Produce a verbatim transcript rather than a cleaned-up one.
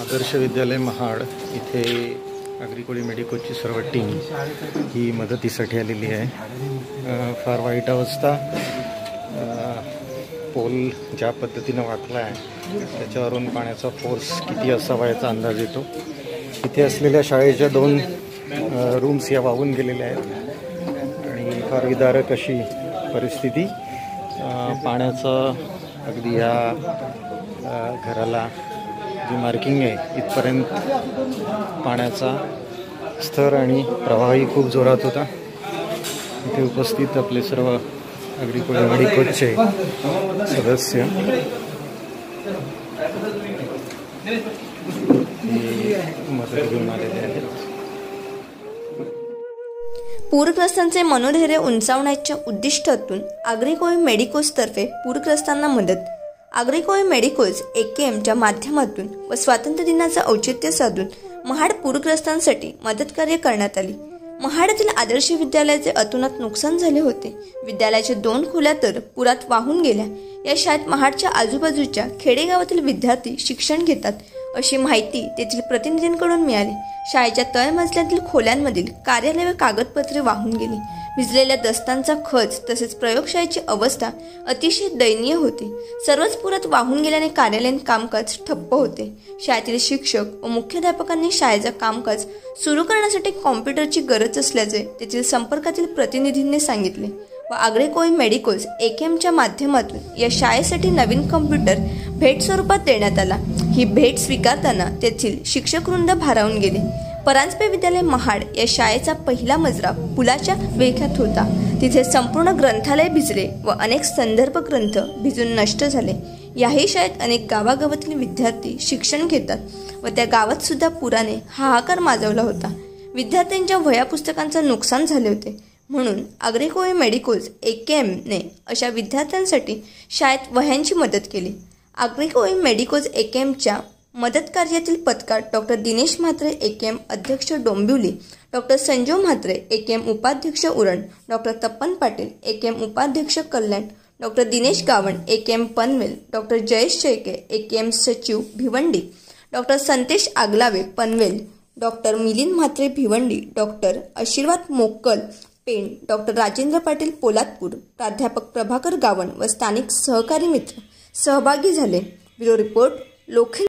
आदर्श विद्यालय महाड इथे आगरी मेडिकोची सर्व टीम ही मदतीसाठी आलेली आहे। फार वाईट अवस्था, पोल ज्या पद्धतीने वाकला आहे त्याच्यावरून पाण्याचा फोर्स किती असावा याचा अंदाज येतो। इथे असलेल्या शाळेच्या दोन रूम्स या वाहून गेलेल्या आहेत आणि फार विदारक अशी परिस्थिती। पाण्याचं अगदी या घराला जी मार्किंग आहे इथपर्यंत पाण्याचा स्तर आणि प्रवाहही खूप जोरात होता। इथे उपस्थित आपले सर्व आगरी मेडिकोचे सदस्य मदत घेऊन आलेले आहेत। पूरग्रस्तांचे मनोधैर्य उंचावण्याच्या उद्दिष्टातून आगरी मेडिकोजतर्फे पूरग्रस्तांना मदत। आगरी मेडिकोज ए के एमच्या माध्यमातून व स्वातंत्र्य दिनाचं औचित्य साधून महाड पूरग्रस्तांसाठी मदत कार्य करण्यात आली। महाडातील आदर्श विद्यालयाचे अतोनात नुकसान झाले होते। विद्यालयाच्या दोन खोल्या तर पुरात वाहून गेल्या। या शाळेत महाडच्या आजूबाजूच्या खेडेगावातील विद्यार्थी शिक्षण घेतात अशी माहिती तेथील प्रतिनिधींकडून मिळाली। शाळेच्या तळमजल्यातील खोल्यांमधील कार्यालय व कागदपत्रे वाहून गेली। भिजलेल्या दस्तांचा खच तसेच प्रयोगशाळेची अवस्था अतिशय दयनीय होती। सर्वच पुरात वाहून गेल्याने कार्यालयीन कामकाज ठप्प होते। शाळेतील शिक्षक व मुख्याध्यापकांनी शाळेचे कामकाज सुरू करण्यासाठी कॉम्प्युटरची गरज असल्याचे तेथील संपर्कातील प्रतिनिधींनी सांगितले व आगरी मेडिकोज ए के एमच्या माध्यमातून या शाळेसाठी नवीन कॉम्प्युटर भेट स्वरूपात देण्यात आला। ही भेट स्वीकारताना तेथील शिक्षकवृंद भारावून गेले। परांजपे विद्यालय महाड या शाळेचा पहिला मजला पुलाच्या वेख्यात होता। तिथे संपूर्ण ग्रंथालय भिजले व अनेक संदर्भ ग्रंथ भिजून नष्ट झाले। याही शाळेत अनेक गावागावातील विद्यार्थी शिक्षण घेतात व त्या गावात सुद्धा पुराने हाहाकार माजवला होता। विद्यार्थ्यांच्या वह्या पुस्तकांचे नुकसान झाले होते। म्हणून आगरी मेडिकोज ए के एमने अशा विद्यार्थ्यांसाठी शाळेत वह्यांची मदत केली। आगरी मेडिकोज ए के एमच्या मदत कार्यातील पथकार doctor Dinesh Mhatre A K M अध्यक्ष Dombivli, doctor Sanju Mhatre A K M उपाध्यक्ष Uran, doctor Tapan Patil A K M उपाध्यक्ष Kalyan, doctor Dinesh Gavan A K M Panvel, doctor Jayesh Shelke A K M सचिव Bhiwandi, doctor Santesh Aglave Panvel, doctor Milind Mhatre Bhiwandi, doctor Ashirwad Mokkal Pen, doctor Rajendra Patil Poladpur, प्राध्यापक प्रभाकर गावण व स्थानिक सहकारी मित्र सहभागी झाले। ब्युरो रिपोर्ट लोखंड।